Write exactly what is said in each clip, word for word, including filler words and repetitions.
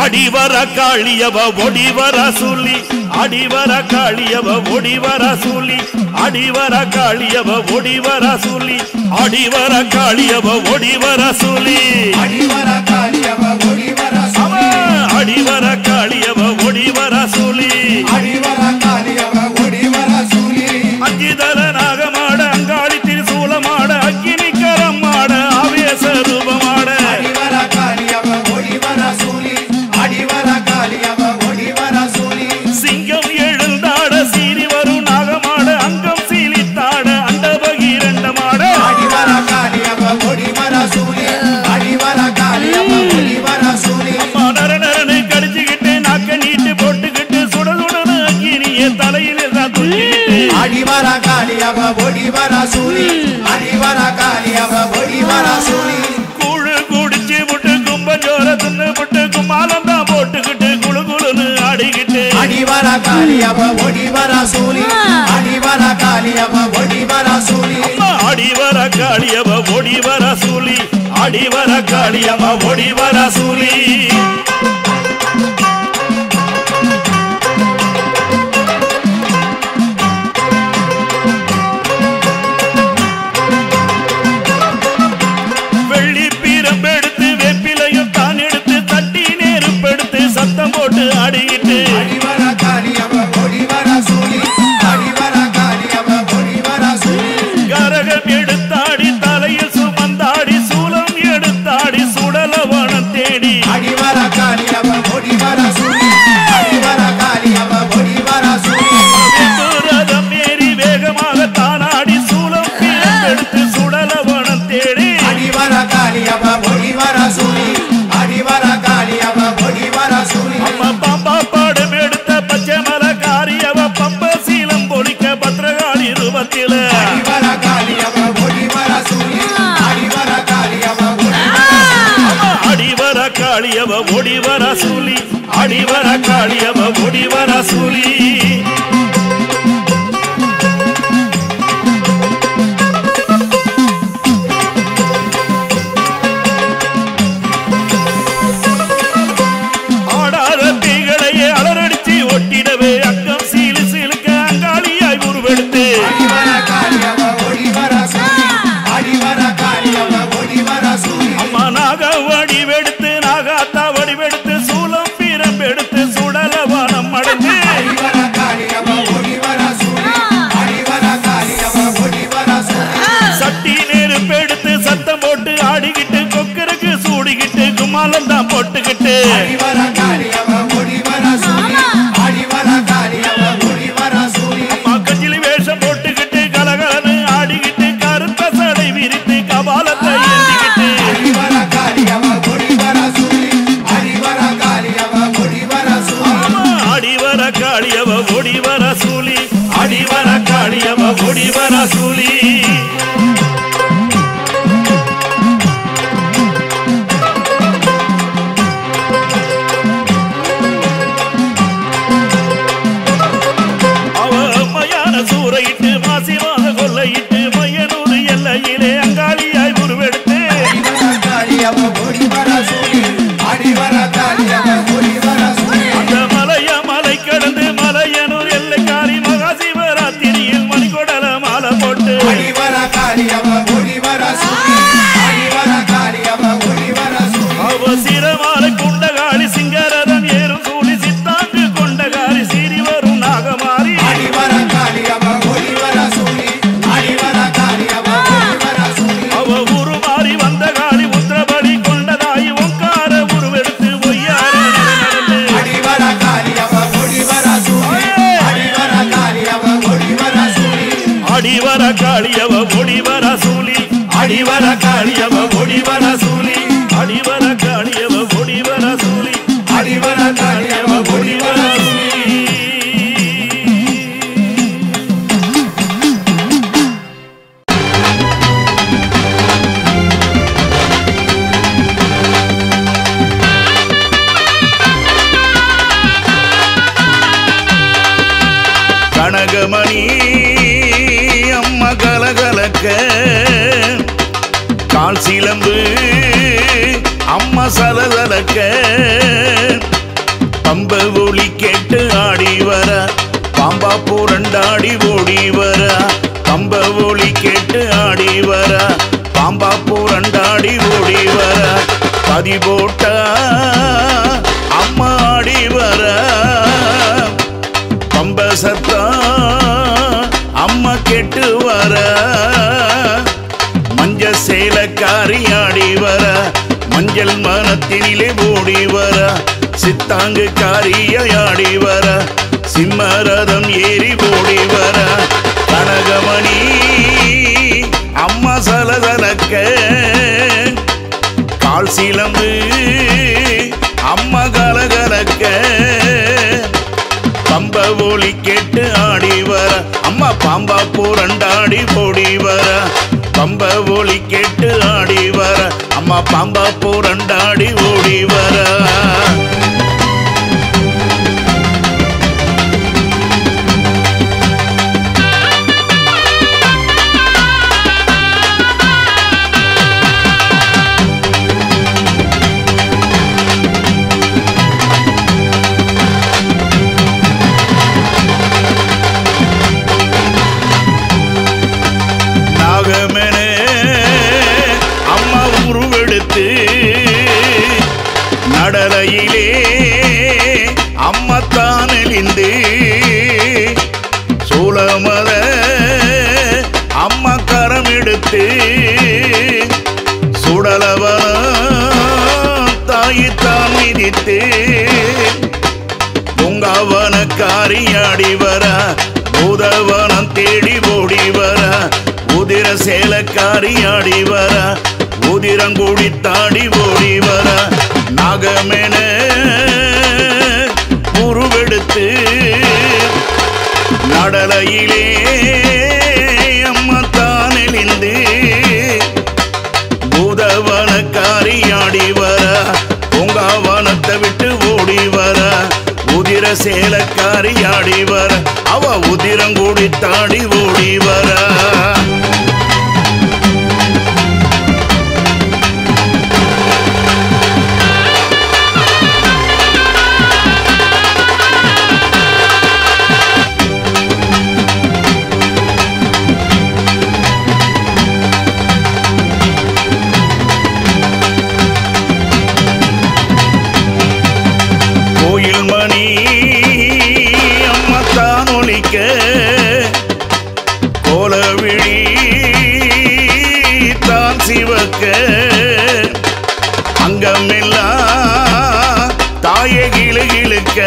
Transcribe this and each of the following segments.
அடிவர காளியவ ஒடிவர சூலி அடிவர காளியவ ஒடிவர சூலி அடிவர காளியவ ஒடிவர சூலி அடிவர காளியவ ஒடிவர சூலி அடிவர காளியவ ஒடிவர சூலி அடிவர காளியவ ஒடிவர சூலி அடிவர காளியவ ஒடிவர சூலி அஞ்சிதர நாகமாட அங்காளி திரிசூலமாட அக்கினி கரமாட ஆவேச ரூபமாட அடிவர காளியவ ஒடிவர சூலி அடிவர காளியவ ஒடிவர சூலி சிங்கம் எழுந்தாட சீறி வரும் நாகமாட அங்கம் சீலித்தாட அண்டபகிரண்டமாட அடிவர காளியவ ஒடிவர சூலி அடிவர காளியவ ஒடிவர சூலி நர நரனு கடிச்சுக்கிட்டு நாக்க நீட்டு போட்டுக்கிட்டு சுட சுடனு அக்கினிய தலையில தான் துள்ளிக்கிட்டு அடிவர காளியவ ஒடிவர சூலி அடிவர காளியவ ஒடிவர சூலி கூழு குடிச்சு விட்டு கும்பஞ்சோர தின்னு விட்டு கும்மாலம் தான் போட்டுக்கிட்டு குழு குழுன்னு ஆடிக்கிட்டு அடிவர காளியவ ஒடிவர சூலி அடிவர காளியவ ஒடிவர சூலி அடிவர காளியவ ஒடிவர சூலி அடிவர காளியவ ஒடிவர சூலி வெள்ளி பீரம்பெடுத்து வெப்பிலையும் தான் எடுத்து தட்டி நெருப்பெடுத்து சத்தம் போட்டு ஆடிக்கிட்டு அடிவர காளியவ ஒடிவர சூலி அடிவர காளியவ ஒடிவர சூலி கரகம் எடுத்தாடி தலையில் சுமந்தாடி சூலம் எடுத்தாடி சுடலவனம் தேடி அடிவர காளியவ ஒடிவர சூலி அடிவர காளியவ ஒடிவர சூலி ரதம் ஏறி வேகமாக தானாடி சூலம் எடுத்து சுடலவனம் தேடி அடிவர காளியவ ஒடிவர சூலி அடிவர காளியவ ஒடிவர சூலி அம்மா பாம்பா பாடம் எடுத்த பச்சை மலை காரியவ பம்ப சீலம் பொழிக்க பத்திரகாளி ரூபத்தில அடிவர காளியவ ஒடிவர சூலி அடிவர காளியவ அடிவர காளியவ ஒடிவர சூலி அடிவர காளியவ ஒடிவர சூலி ஆடாத தீகளையே அலரடிச்சு ஒட்டிடவே அங்கம் சீலு சீலுக்க அங்காளியாய் உருவெடுத்து அடிவர காளியவ ஒடிவர சூலி அடிவர காளியவ ஒடிவர சூலி அம்மா நாக வடிவெடுத்து நாகாத்தா வடிவெடுத்து சூலம் பீரம்பெடுத்து சுடலவனம் அடைந்து அடிவர காளியவ ஒடிவர சூலி அடிவர காளியவ ஒடிவர சூலி சட்டி நெருப்பெடுத்து சத்தம் போட்டு ஆடிக்கிட்டு கொக்கருக்கு சூடிக்கிட்டு கும்மாலம் தான் போட்டுக்கிட்டு அடிவர காளியவ ஒடிவர சூலி அடிவர காளியவ ஒடிவர சூலி கஞ்சிலி வேஷம் போட்டுக்கிட்டு கலகலன்னு ஆடிக்கிட்டு கருத்த சடை விரித்து கபாலத்தை ஏந்திக்கிட்டு அடிவர காளியவ ஒடிவர சூலி அடிவர காளியவ ஒடிவர சூலி அடிவர காளியவ ஒடிவர சூலி அடிவர காளியவ ஒடிவர சூலி அவ மயான சூறையிட்டு மாசிமாக கொள்ளையிட்டு மையனூர் எல்லையிலே அங்காளியாய் உருவெடுத்து அடிவர காளியவ ஒடிவர சூலி அடிவர காளியவ ஒடிவர சூலி அந்த மலைய மலை கடந்து மலையனூர் எல்லைக்காரி மகாசிவராத்திரியில் மணிக்கொடல மாலை போட்டு அடிவர காளியவ ஒடிவர சூலி அடிவர காளியவ ஒடிவர சூலி அவ சிரமாலை குண்டகாளி சிங்கரதன் ஏறும் சூழி சித்தாங்கு கொண்டகாரி சீறி வரும் நாகமாரி அடிவர காளியவ ஒடிவர சூலி அடிவர காளியவ ஒடிவர சூலி அவ உருமாறி வந்த காளி உத்திரபடி கொண்டதாய் ஓங்கார உருவெடுத்து ஒய்யார நடந்து அடிவர காளியவ ஒடிவர சூலி அடிவர காளியவ ஒடிவர சூலி அடிவர காளியவ ஒடிவர சூலி அடிவர காளியவ ஒடிவர சூலி அடிவர காளியவ ஒடிவர சூலி அடிவர காளியவ ஒடிவர சூலி கனகமணி அம்மா கலகலக்க கால் சிலம்பு அம்மா சலசலக்க ஒலி கேட்டு ஆடி வர பாம்பா பூரண்டாடி ஓடி வர கம்ப ஒலி கேட்டு ஆடி வர பாம்பா பூரண்டாடி ஓடி வர பதி போட்ட அம்மா ஆடி வர பம்ப சத்தா அம்மா கேட்டு வர மஞ்ச சேலக்காரி ஆடி வர மஞ்சள் மனத்தினிலே ஓடி வர சித்தாங்கு காரியாடி வர சிம்மரதம் ஏறி ஓடி வர கனகமணி அம்மா சலசலக்க கால் சிலம்பு அம்மா கலகலக்க பம்ப ஒலி கேட்டு ஆடி வர அம்மா பாம்பா பூரண்டாடி ஓடி வர பம்ப ஒலி கேட்டு ஆடி வர அம்மா பாம்பா பூரண்டாடி ஓடி வர அம்மா உருவெடுத்து நடலையிலே அம்மா தானெளிந்து சூலமத அம்மா கரம் எடுத்து சுடலவன தாயி தான் மிதித்து பொங்கவன காரியாடி வர பூதவனம் தேடி ஓடி வர உதிர சேலக்காரியாடி வர உதிரங்குடி தாடி ஓடி வர நாகமென உருவெடுத்து நடலையிலே அம்மா தானெளிந்து பூதவனக்காரியாடி வர பொங்காவனத்தை விட்டு ஓடி வர உதிர சேலக்காரியாடி வர அவ உதிரங்குடி தாடி ஓடி வர கோலவிழி தான் சிவக்க அங்கமெல்லாம் தாய கிளுகிழுக்க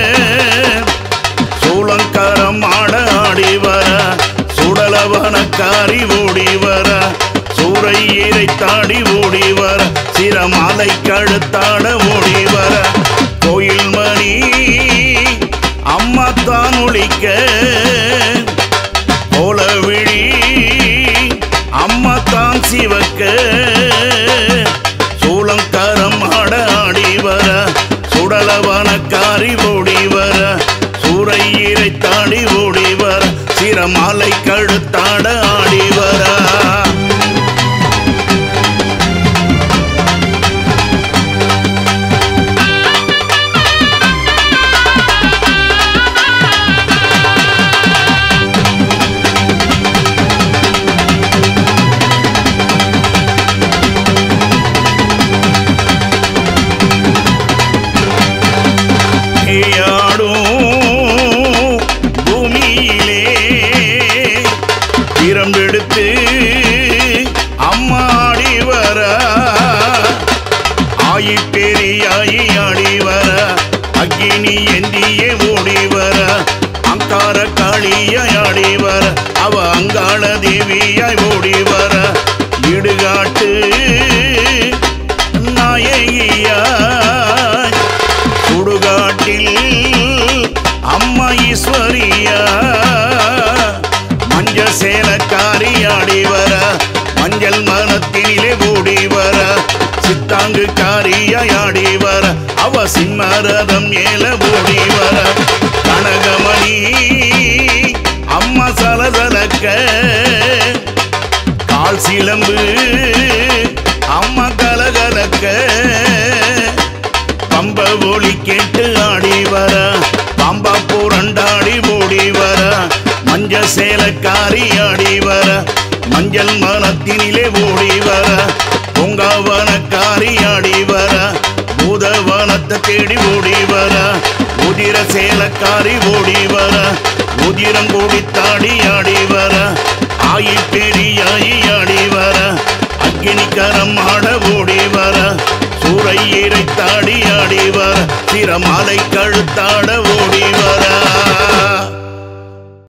சூளங்கரம் ஆட ஆடி வர சுடலவனக்காரி ஓடி வர சூறையீரை தாடி ஓடி வர சிரமாலை கழுத்தாட ஓடி வர கோயில் மணி அம்மா தான் ஒழிக்க கோலவிழி அம்மா தான் சிவக்க சூளங்கரம் ஆட ஆடி வர சுடலவனக்காரி ஓடி வர சூறையீரை தாடி ஓடி வர சிரமாலை கழுத்தாட ஆடி வர பூமியிலே பிரம்பெடுத்து அம்மாடி வர ஆயி பெரியாயி ஆடி வர அக்கினி எந்தியே ஓடி வர அங்கார காளியாடி வர அவ அங்காள தேவியாய் ஓடி வர இடுகாட்டு நாயகியாய் சுடுகாட்டில் அம்மா ஈஸ்வரியா மஞ்ச சேலக்காரியாடி வர மஞ்சள் மனத்தினிலே ஓடி வர சித்தாங்கு காரியாடி வர அவ சிம்மரதம் ஏல ஓடி வர கனகமணி அம்மா சலசலக்க கால் சிலம்பு அம்மா கலகலக்க கம்ப ஒலி கேட்டு ஆடி வர பாம்பா பூரண்டாடி ஓடி வர மஞ்ச சேலக்காரி ஆடி வர மஞ்சள் மனத்தினிலே ஓடி வர பொங்காவனக்காரி ஆடி வர பூதவனத்தை தேடி ஓடி வர உதிர சேலக்காரி ஓடி வர உதிரம் கூடித்தாடி ஆடி வர ஆயி பெரியாயி ஆடி வர அக்கினி கரம் ஆட ஓடி வர சூறை இறைத்தாடி ஆடி வர சிரமாலை கழுத்தாட ஓடி வர